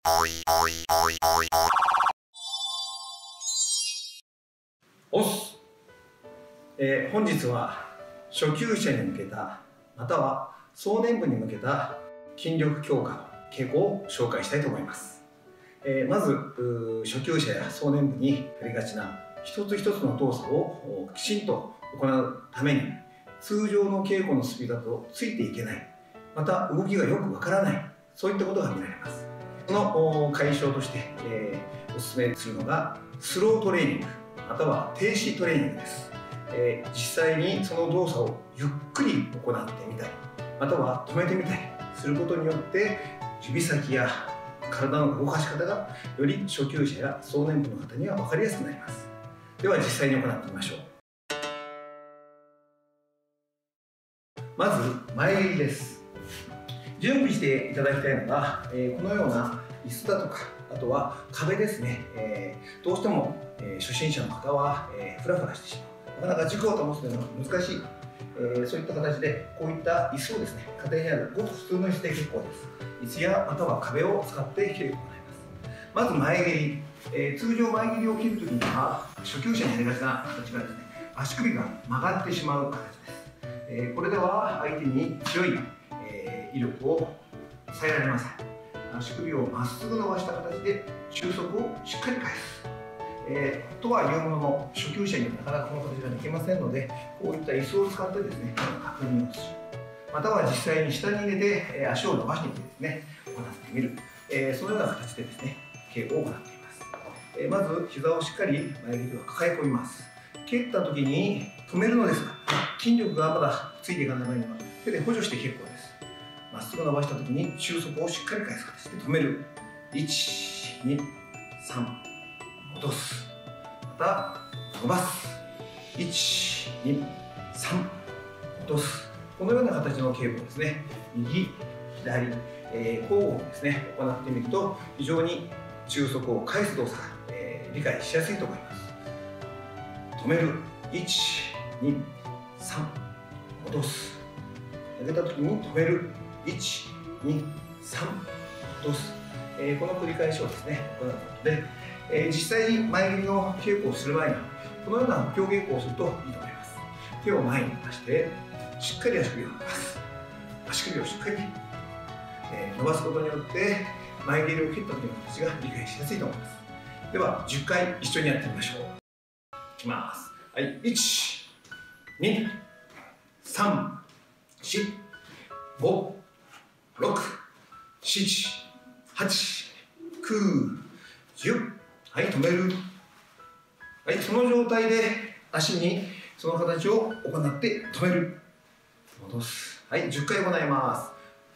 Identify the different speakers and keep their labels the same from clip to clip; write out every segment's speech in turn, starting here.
Speaker 1: おっす、本日は初級者に向けたまたは壮年部に向けた筋力強化の傾向を紹介したいと思います。まず初級者や壮年部にありがちな一つ一つの動作をきちんと行うために通常の稽古のスピードだとついていけない、また動きがよくわからない、そういったことが見られます。その解消として、おすすめするのがスロートレーニングまたは停止トレーニングです。実際にその動作をゆっくり行ってみたりまたは止めてみたりすることによって指先や体の動かし方がより初級者や壮年部の方には分かりやすくなります。では実際に行ってみましょう。まず前蹴りです。準備していただきたいのが、このような椅子だとかあとは壁ですね。どうしても、初心者の方は、フラフラしてしまう、なかなか軸を保つというのが難しい、そういった形でこういった椅子をですね、家庭にあるごく普通の椅子で結構です。椅子やまたは壁を使って稽古を行います。まず前蹴り、通常前蹴りを切るときには初級者にありがちな形がですね、足首が曲がってしまう形です。これでは相手に強い、威力を伝えられません。足首をまっすぐ伸ばした形で収束をしっかり返す、とはいうものの初級者にはなかなかこの形ができませんので、こういった椅子を使ってですね確認をする、または実際に下に入れて足を伸ばしてみてですね行ってみる、そのような形でですね稽古を行っています。まず膝をしっかり前蹴りを抱え込みます。蹴った時に止めるのですが、筋力がまだついていかない場合には手で補助して結構です。まっすぐ伸ばした時に収束をしっかり返す形で止める。1、2、3、戻す、また伸ばす。1、2、3、戻す。このような形の稽古をですね、右、左、交互にですね行ってみると非常に収束を返す動作が、理解しやすいと思います。止める。1、2、3、戻す。上げた時に止める。1、2、3、戻す。この繰り返しをですね行うことで、実際に前蹴りの稽古をする前にこのような補強稽古をするといいと思います。手を前に出してしっかり足首を伸ばす。足首をしっかり、伸ばすことによって前蹴りを蹴った時の形が理解しやすいと思います。では10回一緒にやってみましょう。いきます。はい、1、2、3、4、5、6、7、8、9、10。はい、止める。はい、その状態で足にその形を行って止める。戻す。はい、10回行います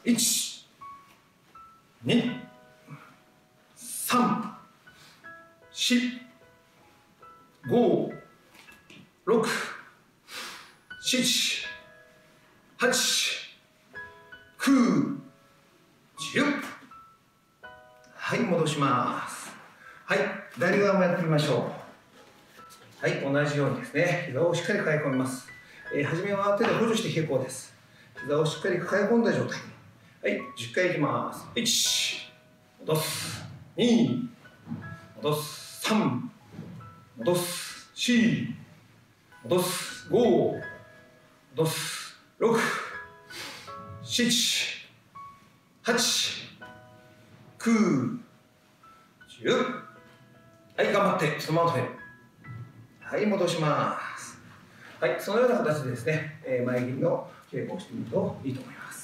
Speaker 1: 。1、2、3、4、5、6、7、8、9、10。はい、戻します。はい、左側もやってみましょう。はい、同じようにですね、膝をしっかり抱え込みます。初めは手で補助して結構です。膝をしっかり抱え込んだ状態。はい、10回いきます。1、戻す。2、戻す。3、戻す。4、戻す。5、戻す。6、7、8、9、10。はい、頑張ってそのまま止める。はい、戻します。はい、そのような形でですね、前蹴りの稽古をしてみるといいと思います。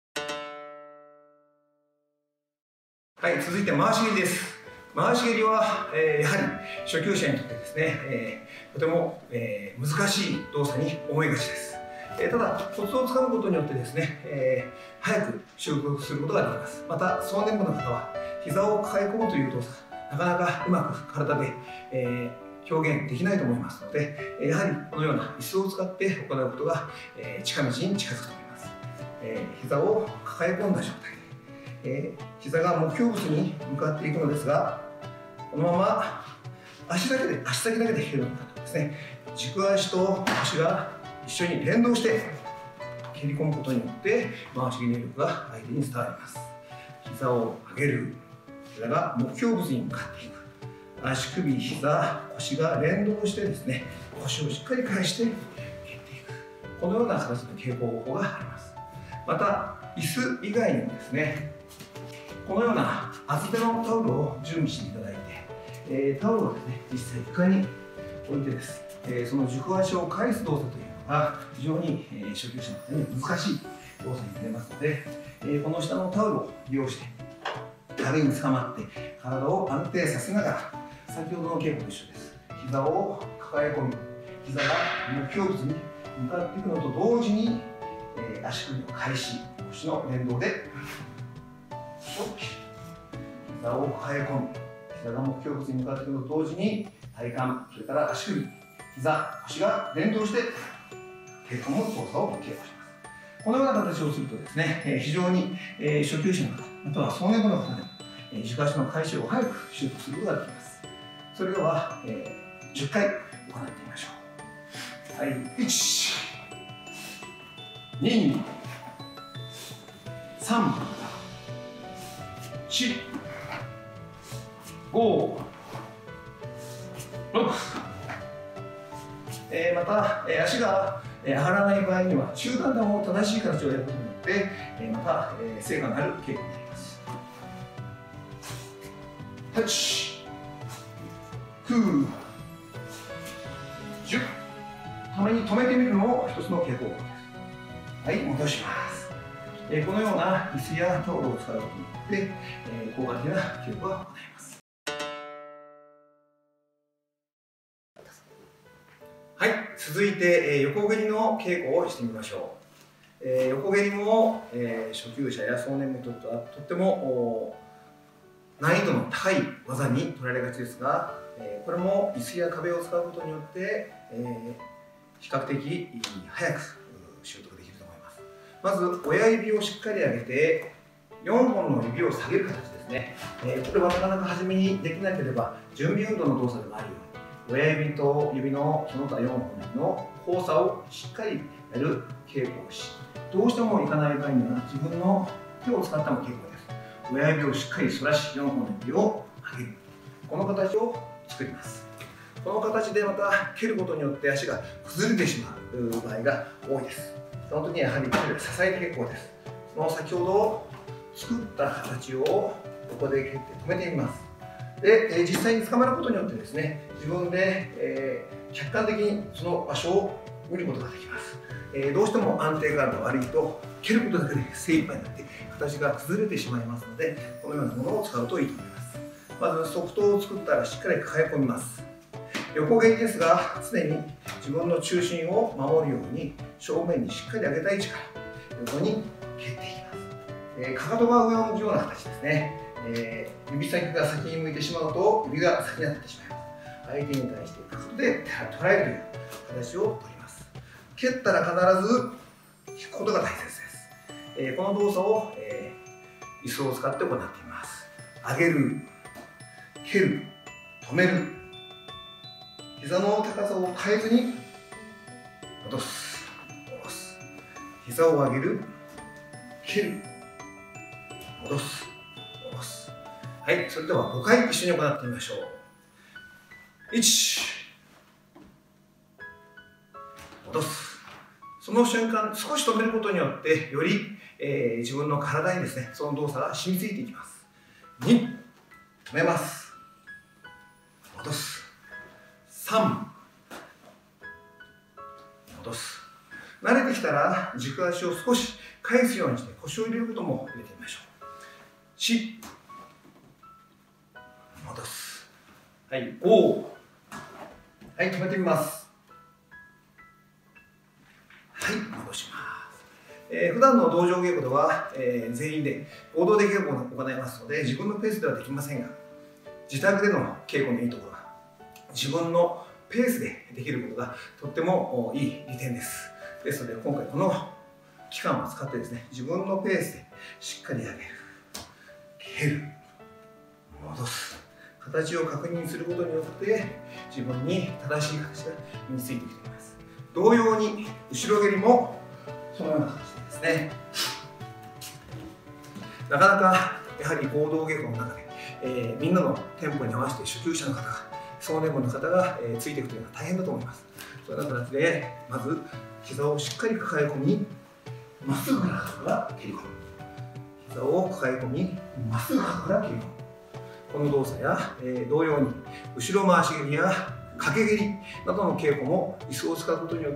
Speaker 1: はい、続いて回し蹴りです。回し蹴りは、やはり初級者にとってですね、とても、難しい動作に思いがちです。ただコツをつかむことによってですね、早く習得することができます。また壮年部の方は膝を抱え込むという動作なかなかうまく体で、表現できないと思いますので、やはりこのような椅子を使って行うことが、近道に近づくと思います。膝を抱え込んだ状態で、膝が目標物に向かっていくのですが、このまま足先だけで蹴るのだとですね、軸足と足が一緒に連動して蹴り込むことによって回し蹴りの力が相手に伝わります。膝を上げる、 ちらが目標物に向かっていく。足首、膝、腰が連動してですね、腰をしっかり返して蹴っていく。このような形の稽古方法があります。また、椅子以外にもですね、このような厚手のタオルを準備していただいて、タオルをですね、実際床に置いてです、その軸足を返す動作というのが非常に初級者の方に難しい動作になりますので、この下のタオルを利用して壁につかまって体を安定させながら、先ほどの稽古と一緒です。膝を抱え込み、膝が目標物に向かっていくのと同時に、足首の返し、腰の連動で膝を抱え込み、膝が目標物に向かっていくのと同時に体幹、それから足首、膝、腰が連動して稽古の動作を稽古します。このような形をするとですね、非常に初級者の方、または総年部の方でも軸足の返しを早く習得することができます。それでは、10回行ってみましょう。はい、1、2、3、4、5、6。また、足が上がらない場合には中段段を正しい形をやることによって、また、成果のある稽古になります。8、9、10。たまに止めてみるのも一つの稽古法です。はい、戻します。このような椅子やタオルを使うことによって、効果的な稽古が行います。はい、続いて、横蹴りの稽古をしてみましょう。横蹴りも、初級者や総年部にとってはとっても難易度の高い技に取られがちですが、これも椅子や壁を使うことによって、比較的早く習得できると思います。まず親指をしっかり上げて4本の指を下げる形ですね。これはなかなか初めにできなければ準備運動の動作でもあるように、親指と指のその他4本の交差をしっかりやる稽古をし、どうしてもいかない場合には自分の手を使っても稽古です。親指をしっかり反らし4本の指を上げる、この形を作ります。この形でまた蹴ることによって足が崩れてしまう場合が多いです。その時にやはり手で支えて結構です。その先ほど作った形をここで蹴って止めてみます。で、実際に捕まることによってですね、自分で、客観的にその場所を見ることができます。どうしても安定感が悪いと蹴ることだけで精一杯になって形が崩れてしまいますので、このようなものを使うといいと思います。まず側頭を作ったらしっかり抱え込みます。横蹴りですが、常に自分の中心を守るように正面にしっかり上げた位置から横に蹴っていきます。かかとが上を向くような形ですね。指先が先に向いてしまうと指が先に当たってしまいます。相手に対してかかとで捉えるという形をとります。蹴ったら必ず引くことが大切です。この動作を、椅子を使って行っています。上げる、蹴る、止める、膝の高さを変えずに戻す、下ろす、膝を上げる、蹴る、戻す、下ろす。はい、それでは5回一緒に行ってみましょう。1、戻す。その瞬間、少し止めることによってより、自分の体にですね、その動作が染みついていきます。2、止めます。戻す。3、戻す。慣れてきたら軸足を少し返すようにして腰を入れることも入れてみましょう。4、戻す。はい、5、はい、止めてみます。はい、戻します。普段の道場稽古では、全員で合同で稽古を行いますので、自分のペースではできませんが、自宅での稽古のいいところは自分のペースでできることがとってもいい利点です。ですので今回この期間を使ってですね、自分のペースでしっかり上げる、蹴る、戻す、形を確認することによって自分に正しい形が身についてきています。同様に後ろ蹴りもそのような形でですね、なかなかやはり合同稽古の中でみんなのテンポに合わせて初級者の方が、総年部の方が、ついていくというのは大変だと思います。そんな形で、まず膝をしっかり抱え込み、まっすぐから蹴り込む。膝を抱え込み、まっすぐから蹴り込む。この動作や、同様に後ろ回し蹴りや掛け蹴りなどの稽古も椅子を使うことによって、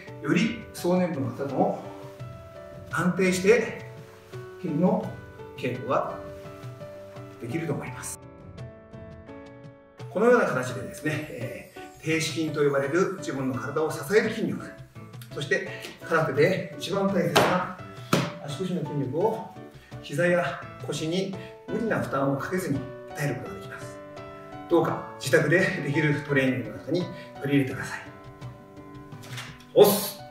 Speaker 1: より総年部の方も安定して蹴りの稽古ができると思います。このような形でですね、低子筋と呼ばれる自分の体を支える筋力、そして空手で一番大切な足腰の筋力を膝や腰に無理な負担をかけずに鍛えることができます。どうか自宅でできるトレーニングの中に取り入れてください。おっす。